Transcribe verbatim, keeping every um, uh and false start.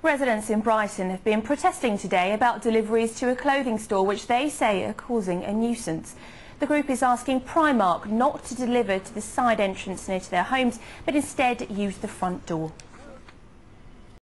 Residents in Brighton have been protesting today about deliveries to a clothing store which they say are causing a nuisance. The group is asking Primark not to deliver to the side entrance near to their homes, but instead use the front door.